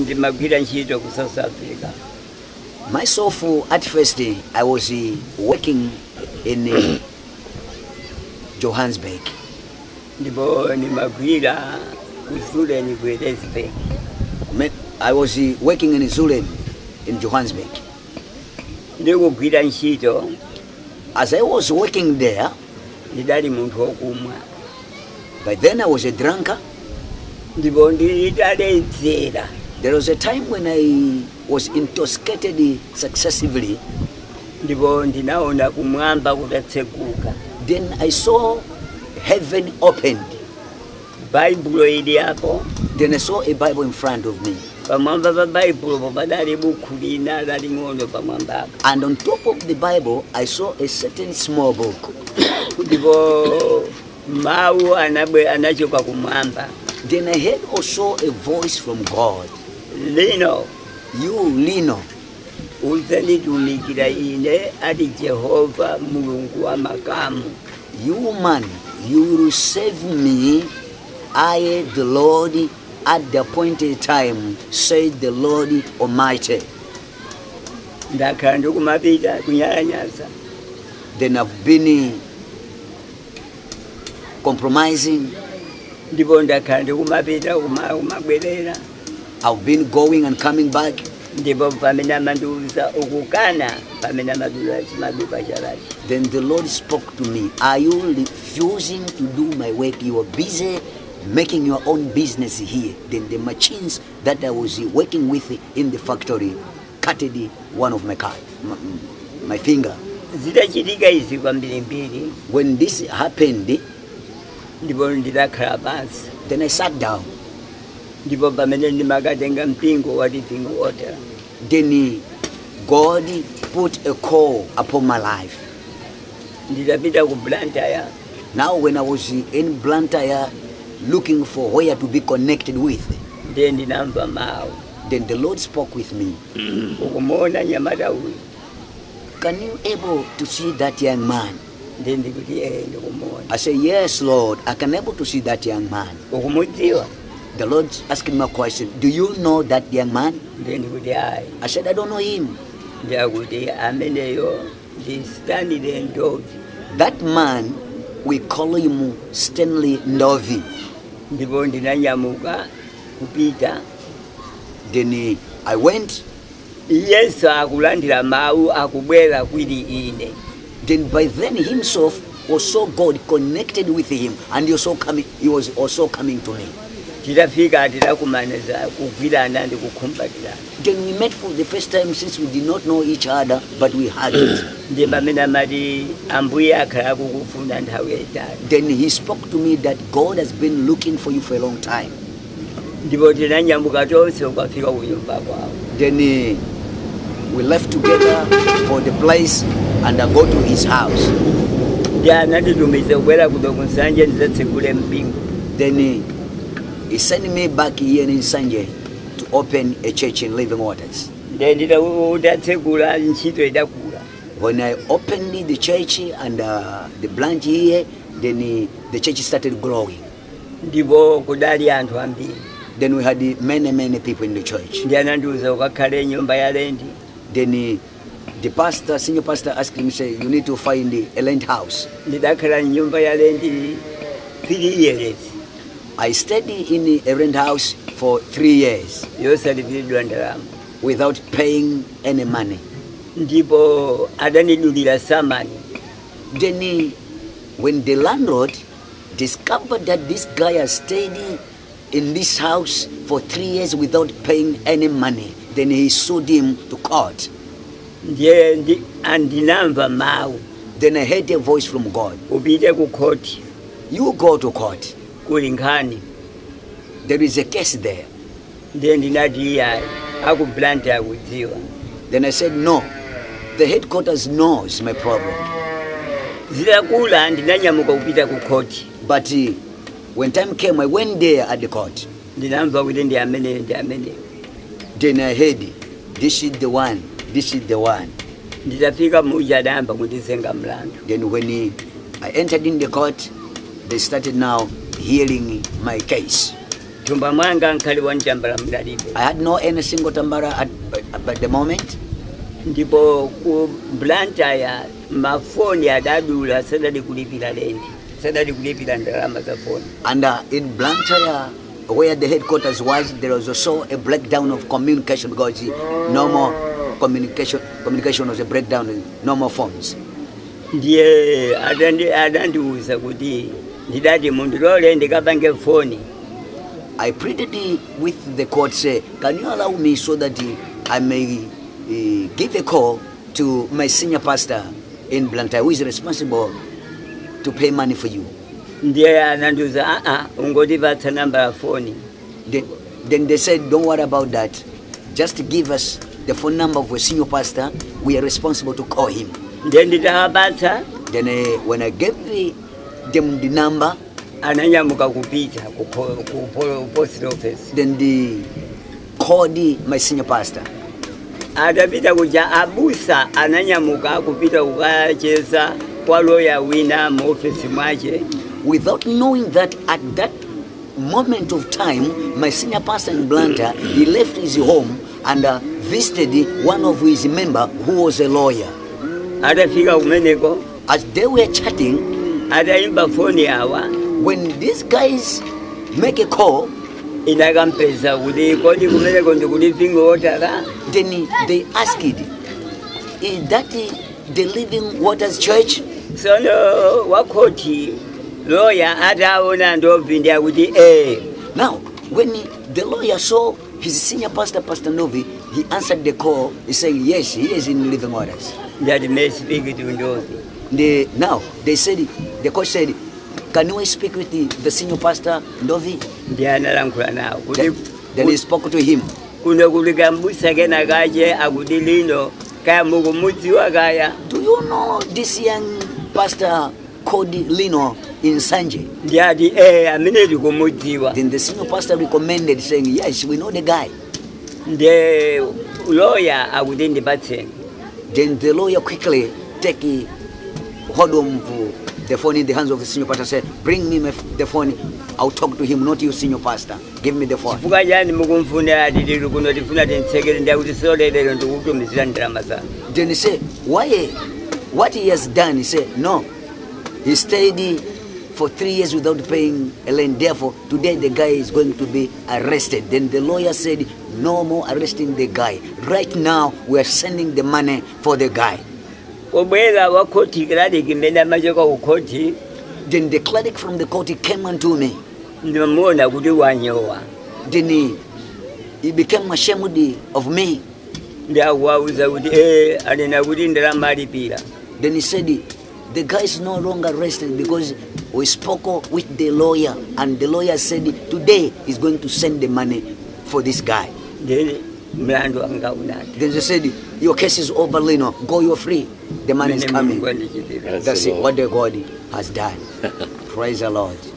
ndimagwira ntchito ku South Africa. Myself, at first, I was working in Johannesburg. Ndipo ndimagwira ku Zululand ku Elizabeth. I was working in Zululand in Johannesburg. Ndikugwira ntchito. As I was working there, ndidali munthu wokumwa. by then I was a drunkard. Ndipo ndidaledzera. There was a time when I was intoxicated successively. Ndipo ndinaona kumwamba kutatseguka. Then I saw heaven opened. Baibulo ili hapo. Then I saw a Bible in front of me. Pamwamba pa Baibulo padali buku lina laling'ono pamwamba. And on top of the Bible, I saw a certain small book. Ndipo mawu anachoka kumwamba. Then I heard also a voice from God. Lino, You, Lino, uzanitumikira ine ati Jehova Mulungu wa makamu. you man, you will save me, I, the Lord, at the appointed time, said the Lord Almighty. Ndakhala ndikumapita kunyalanyaza. Then I've been compromising. Ndipo ndakhala ndikumapita kumabwerera. I've been going and coming back. Ndipo pamene amandiwuza ukukana pamene amadula chimaduka chalachi. Then the Lord spoke to me. Are you refusing to do my work? You are busy making your own business here. Then the machines that I was working with in the factory cut one of my finger. Zidachitika izi kwambirimbiri. When this happened, Ndipo ndidakhala pansi. then I sat down. Ndipo pamene ndimakatenga mpingo wa Living Water. Then God put a call upon my life. Ndidapita ku Blantyre. Now when I was in Blantyre looking for where to be connected with, Ndiye ndinamva mawu. then the Lord spoke with me. Ukumuona nyamata uyu. Can you able to see that young man? Ndiye ndikuti ndikumuona. I say, yes, Lord, I can able to see that young man. Ukumudziwa? The Lord asked me a question. Do you know that young man? Ndiye ndikuti ayi. I said, I don't know him. Ndiye akuti ameneyo ndi Stanley Ndovi. That man, we call him Stanley Ndovi. Ndipo ndinanyamuka kupita. Then I went. Yesu akulandira mawu akubwera kwili ine. Then by then himself also God connected with him, and he was also coming to me. Tidafika tidakumaniza kugwirana ndi kukhumbatirana. Then we met for the first time since we did not know each other, but we hugged. Ndiye pamene amati ambuye akhala kukufuna nthawi yayitali. Then he spoke to me that God has been looking for you for a long time. Ndipo tinanyamuka tonse ukafika kunyumba kwawo. Then we left together for the place, and I go to his house. Ndiye ananditumiza kubwera kuno kunsanje ndidzatsegule mpingo. Then he sent me back here in Sanje to open a church in Living Waters. Ndiye nditatsegula ntchito idakula. When I opened the church and the branch here, then the church started growing. Ndipo kudali anthu ambiri. Then we had many people in the church. Ndiye anandiuza ukakhale nyumba ya lendi. Then the senior pastor asked me, say, you need to find a land house. Ndidakhala nyumba ya lendi 3 years. I stayed in a rent house for 3 years Yosalipidwa ndalama. without paying any money. Ndipo adanidulira samani. Then when the landlord discovered that this guy has stayed in this house for 3 years without paying any money, then he sued him to court. Ndiye andinamva mawu. Then I heard a voice from God. Upite ku court. You go to court. Kuli nkhani. There is a case there. Ndiye ndinati yayi aku Blantyre akudziwa. Then I said, no. The headquarters knows my problem. Zidakula ndinanyamuka kupita ku court. But when time came, I went there at the court. Ndinamva kuti ndi amene. Then I heard, this is the one, this is the one. Nditafika muja adayamba kundizenga mlandu. Then when I entered in the court, they started now hearing my case. Tumba mwanga nkali wanjambala mdalibe. I had no any single tambara at the moment. Ndipo ku Blantyre mafoni adadula sadali kulipira lendi. Sadali kulipira ndalama za phone. And in Blantyre, where the headquarters was, there was also a breakdown of communication because no more communication was a breakdown, no more phones. Ndiye adandiuza kuti ndidati mundu lole ndikapange phone. I pleaded with the court, say, can you allow me so that I may give a call to my senior pastor in Blantyre, who is responsible to pay money for you. Ndiye ananduza ungotipatsa number ya phone. Then they said, don't worry about that. Just give us the phone number of a senior pastor. We are responsible to call him. Then nditawapatsa. Then when I gave them the number, ananyamuka kupita ku post office. Then they called my senior pastor. Adapita kuja abusa ananyamuka kupita kukacheza kwa lawyer wina mu office mwache. Without knowing that at that moment of time, my senior pastor in Blantyre, he left his home and visited one of his members who was a lawyer. Adafika kumeneko. As they were chatting, adaimba phone yawa. When these guys make a call, inakampeza kuti kodi kumeneko ndikuliving water. Then they asked, is that the Living Waters Church? So no, wakoti lawyer ataona ndobvindia kuti Now, when the lawyer saw his senior pastor, Pastor Novi, he answered the call. He said, yes, he is in Living Waters. That may speak to Novi. Now, they said, the coach said, can we speak with the senior pastor, Novi? Then he spoke to him. Do you know this young pastor called Lino in Sanje? Then the senior pastor recommended, saying, yes, we know the guy. The lawyer, then the lawyer quickly take hold of the phone in the hands of the senior pastor, said, bring me the phone, I'll talk to him, not you, senior pastor. Give me the phone. Then he said, why? What he has done? He said, no. He stayed for 3 years without paying a loan. Therefore, today the guy is going to be arrested. Then the lawyer said, no more arresting the guy. Right now, we are sending the money for the guy. Then the cleric from the court came unto me. Then he became ashamed of me. Then he said, the guy is no longer arrested because we spoke with the lawyer, and the lawyer said today he's going to send the money for this guy. Then they said, your case is over, Lino. Go, you're free. The money is coming. That's it, what the God has done. Praise the Lord.